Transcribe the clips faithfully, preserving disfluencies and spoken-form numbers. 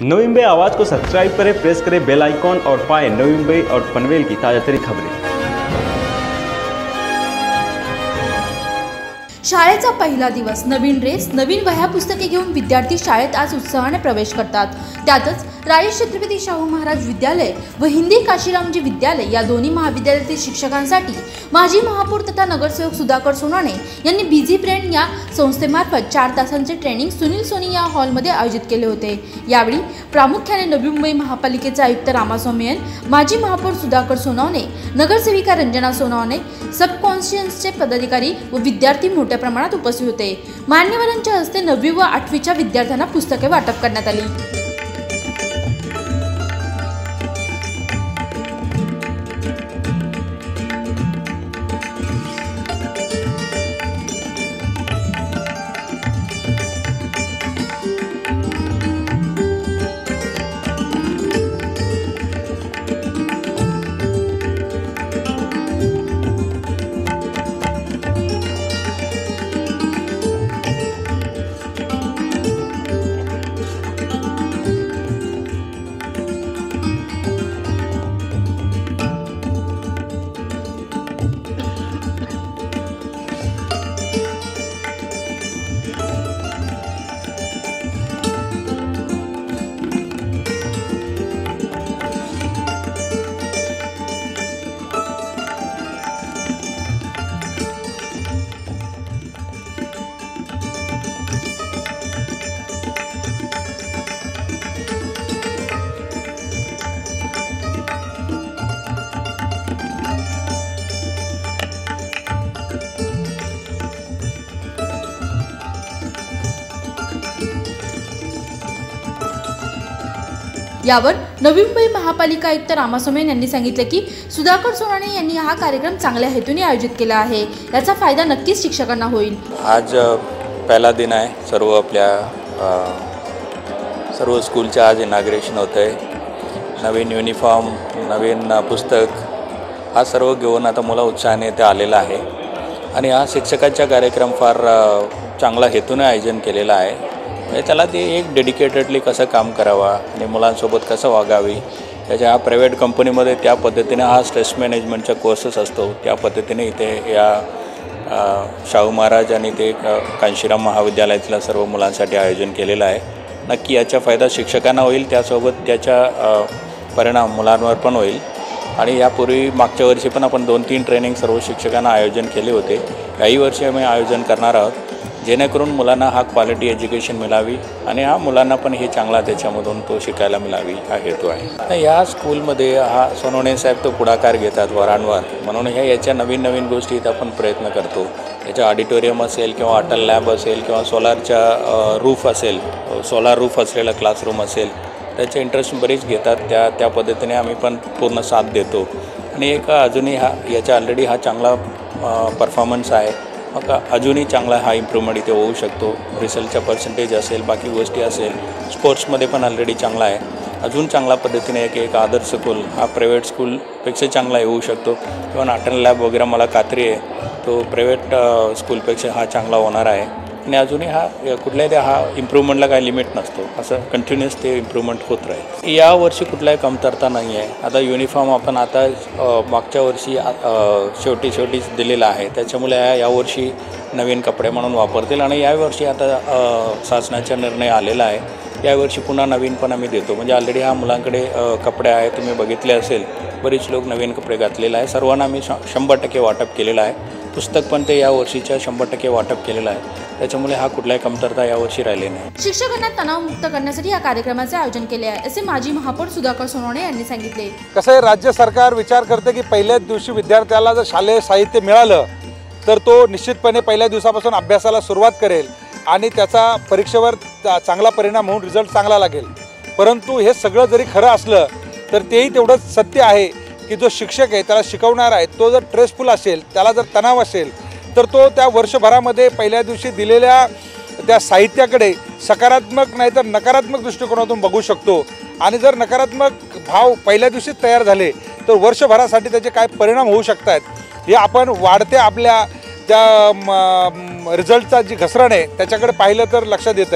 नवी मुंबई आवाज़ को सब्सक्राइब करें, प्रेस करें बेल आइकॉन और पाएं नवी मुंबई और पनवेल की ताज़ा तरीन खबरें। शाळेचा पहिला दिवस, नवीन ड्रेस, नवीन वह्या पुस्तके घेऊन विद्यार्थी शाळेत आज उत्साहाने प्रवेश करतात। त्यातच राजेश छत्रपती शाहू महाराज विद्यालय व हिंदी काशीरामजी विद्यालय या दोन्ही महाविद्यालयातील शिक्षकांसाठी माजी महापौर तथा नगरसेवक सुधाकर सोनाने यांनी बिझी ब्रेन या संस्थेमार्फत चार तासांचे ट्रेनिंग सुनील सोनी या हॉलमध्ये आयोजित केले होते। यावेळी प्रामुख्याने नवी मुंबई महापालिकेचे आयुक्त रामास्वामी एन, माजी महापौर सुधाकर सोनावणे, नगरसेविका रंजना सोनावणे, सब कॉन्स्टिट्युएन्सीचे पदाधिकारी व विद्यार्थी मोठ्या प्रमाणात उपस्थित होते। मान्यवरांच्या हस्ते नववी व आठवीच्या विद्यार्थ्यांना पुस्तके वाटप करण्यात आली। यावर नवी मुंबई महापालिका आयुक्त रामास्वामी यांनी सांगितले की सुधाकर सोनाने यांनी हा कार्यक्रम चांगल्या हेतूने आयोजित केला आहे। याचा फायदा नक्कीच शिक्षकांना होईल। आज पहिला दिन आहे, सर्व आपल्या सर्व स्कूलचे आज इनॉग्रेशन होते। नवीन युनिफॉर्म, नवीन पुस्तक हा सर्व घेऊन आता मुलं उत्साहाने ते आलेला आहे आणि हा शिक्षकांचा कार्यक्रम फार चांगला हेतूने आयोजन केलेला आहे। त्याला ते एक डेडिकेटेडली कसं काम करावा आणि मुलांसोबत कसं वागावी, त्याच्या हा प्रायव्हेट कंपनीमध्ये त्या पद्धतीने हा स्ट्रेस मॅनेजमेंटचा कोर्सेस असतो, त्या पद्धतीने इथे या शाहू महाराज आणि ते कांशीराम महाविद्यालयातल्या सर्व मुलांसाठी आयोजन केलेलं आहे। नक्की याचा फायदा शिक्षकांना होईल, त्यासोबत त्याचा परिणाम मुलांवर पण होईल। आणि यापूर्वी मागच्या वर्षी पण आपण दोन तीन ट्रेनिंग सर्व शिक्षकांना आयोजन केले होते। काही वर्षी आम्ही आयोजन करणार आहोत जेणेकरून मुलांना हा क्वालिटी एज्युकेशन मिळावी आणि हा मुलांना पण हे चांगला त्याच्यामधून तो शिकायला मिळावी हा हेतू आहे। या स्कूलमध्ये हा सोनवणे साहेब तो पुढाकार घेतात वारंवार, म्हणून ह्या याच्या नवीन नवीन गोष्टी इथं आपण प्रयत्न करतो। याच्या ऑडिटोरियम असेल किंवा अटल लॅब असेल किंवा सोलारच्या रूफ असेल, सोलार रूफ असलेला क्लासरूम असेल, त्याचे इंटरेस्ट बरीच घेतात। त्या त्या पद्धतीने आम्ही पण पूर्ण साथ देतो आणि एक अजूनही हा याचा ऑलरेडी हा चांगला परफॉर्मन्स आहे, मग अजूनही चांगला हा इम्प्रूव्हमेंट इथे होऊ शकतो। रिझल्टचा पर्सेंटेज असेल, बाकी गोष्टी असेल, स्पोर्ट्समध्ये पण ऑलरेडी चांगला आहे। अजून चांगल्या पद्धतीने एक एक आदर्श स्कूल हा प्रायव्हेट स्कूलपेक्षा चांगला येऊ शकतो किंवा अटल लॅब वगैरे मला खात्री आहे तो प्रायव्हेट स्कूलपेक्षा हा चांगला होणार आहे आणि अजूनही हा कुठल्याही हा इम्प्रूव्हमेंटला काही लिमिट नसतो, असं कंटिन्युअस ते इम्प्रूव्हमेंट होत राहील। यावर्षी कुठलाही कमतरता नाही आहे। आता युनिफॉर्म आपण आता मागच्या वर्षी शेवटी शेवटीच दिलेला आहे, त्याच्यामुळे यावर्षी नवीन कपडे म्हणून वापरतील आणि यावर्षी आता शासनाचा निर्णय आलेला आहे, यावर्षी पुन्हा नवीन पण आम्ही देतो। म्हणजे ऑलरेडी हा मुलांकडे कपडे आहे, तुम्ही बघितले असेल बरीच लोक नवीन कपडे घातलेले आहे। सर्वांना आम्ही शंभर टक्के वाटप केलेलं आहे, पुस्तक पण ते यावर्षीच्या शंभर टक्के वाटप केलेलं आहे, त्याच्यामुळे हा कुठलाही कमतरता यावर्षी राहिले नाही। शिक्षकांना तणावमुक्त करण्यासाठी या कार्यक्रमाचे आयोजन केले आहे असे माजी महापौर सुधाकर सोनावणे यांनी सांगितले। कसं आहे, राज्य सरकार विचार करते की पहिल्याच दिवशी विद्यार्थ्याला जर शालेय साहित्य मिळालं तर तो निश्चितपणे पहिल्या दिवसापासून अभ्यासाला सुरुवात करेल आणि त्याचा परीक्षेवर चांगला परिणाम होऊन रिझल्ट चांगला लागेल। परंतु हे सगळं जरी खरं असलं तर तेही तेवढंच सत्य आहे की जो शिक्षक आहे त्याला शिकवणार आहे तो जर स्ट्रेसफुल असेल, त्याला जर तणाव असेल तर तो त्या वर्षभरामध्ये पहिल्या दिवशी दिलेल्या त्या साहित्याकडे सकारात्मक नाही तर नकारात्मक दृष्टिकोनातून बघू शकतो आणि जर नकारात्मक भाव पहिल्या दिवशीच तयार झाले तर वर्षभरासाठी त्याचे काय परिणाम होऊ शकतात हे आपण वाढत्या आपल्या त्या रिझल्टचा जी घसरण आहे त्याच्याकडे पाहिलं तर लक्षात येत आहे।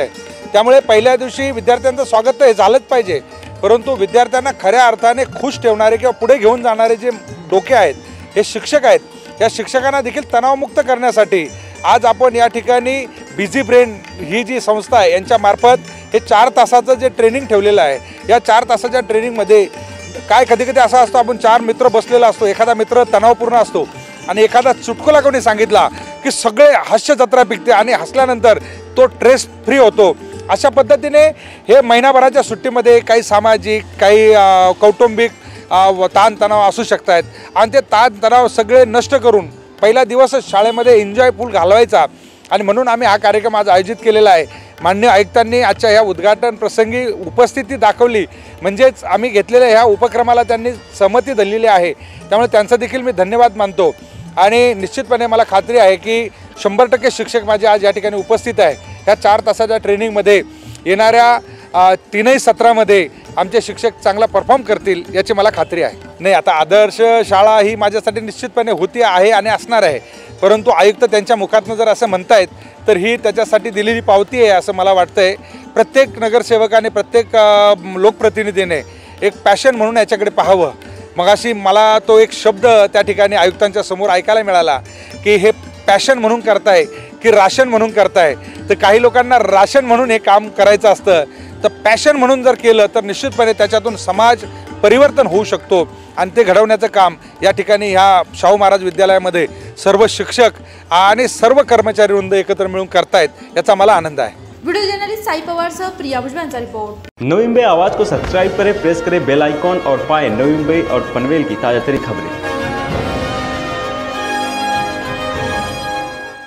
त्यामुळे पहिल्या दिवशी विद्यार्थ्यांचं स्वागत तर हे झालंच पाहिजे, परंतु विद्यार्थ्यांना खऱ्या अर्थाने खुश ठेवणारे किंवा पुढे घेऊन जाणारे जे डोके आहेत हे शिक्षक आहेत. या शिक्षकांना देखील तणावमुक्त करण्यासाठी आज आपण या ठिकाणी बिझी ब्रेन ही जी संस्था आहे यांच्यामार्फत हे चार तासाचं जे ट्रेनिंग ठेवलेलं आहे, या चार तासाच्या ट्रेनिंगमध्ये काय कधी कधी असं असतो, आपण चार मित्र बसलेला असतो, एखादा मित्र तणावपूर्ण असतो आणि एखादा चुटकुला कोणी सांगितला की सगळे हास्य जत्रा पिकते आणि हसल्यानंतर तो स्ट्रेस फ्री होतो. अशा पद्धतीने हे महिनाभराच्या सुट्टीमध्ये काही सामाजिक काही कौटुंबिक ताणतणाव असू शकतात आणि ते ताणतणाव सगळे नष्ट करून पहिला दिवसच शाळेमध्ये एन्जॉयफुल घालवायचा आणि म्हणून आम्ही हा कार्यक्रम आज आयोजित केलेला आहे. माननीय आयुक्तांनी आजच्या ह्या उद्घाटन प्रसंगी उपस्थिती दाखवली, म्हणजेच आम्ही घेतलेल्या ह्या उपक्रमाला त्यांनी सहमती दिलेली आहे, त्यामुळे त्यांचा देखील मी धन्यवाद मानतो. आणि निश्चितपणे मला खात्री आहे की शंभर टक्के शिक्षक माझे आज या ठिकाणी उपस्थित आहे. ह्या चार तासाच्या ट्रेनिंगमध्ये येणाऱ्या तीनही सत्रामध्ये आमचे शिक्षक चांगला परफॉर्म करतील याची मला खात्री आहे. नाही, आता आदर्श शाळा ही माझ्यासाठी निश्चितपणे होती आहे आणि असणार आहे, परंतु आयुक्त त्यांच्या मुखातनं जर असं म्हणतायत तर ही त्याच्यासाठी दिलेली पावती आहे असं मला वाटतं आहे. प्रत्येक नगरसेवकाने प्रत्येक लोकप्रतिनिधीने एक पॅशन म्हणून याच्याकडे पाहावं. मगाशी मला तो एक शब्द त्या ठिकाणी आयुक्तांच्या समोर ऐकायला मिळाला की हे पॅशन म्हणून करताय की राशन म्हणून करताय. तर काही लोकांना राशन म्हणून हे काम करायचं असतं, तर पॅशन म्हणून जर केलं तर निश्चितपणे त्याच्यातून समाज परिवर्तन होऊ शकतो आणि ते घडवण्याचं काम या ठिकाणी ह्या शाहू महाराज विद्यालयामध्ये सर्व शिक्षक आणि सर्व कर्मचारी वृंद एकत्र मिळून करतायत, याचा मला आनंद आहे. वीडियो जर्नलिस्ट साई पवार सह प्रिया भुजबळांचा रिपोर्ट. नवी मुंबई आवाज को सब्सक्राइब करें, प्रेस करें बेल आइकॉन और पाएं नवी मुंबई और पनवेल की ताज़ा तरीन खबरें.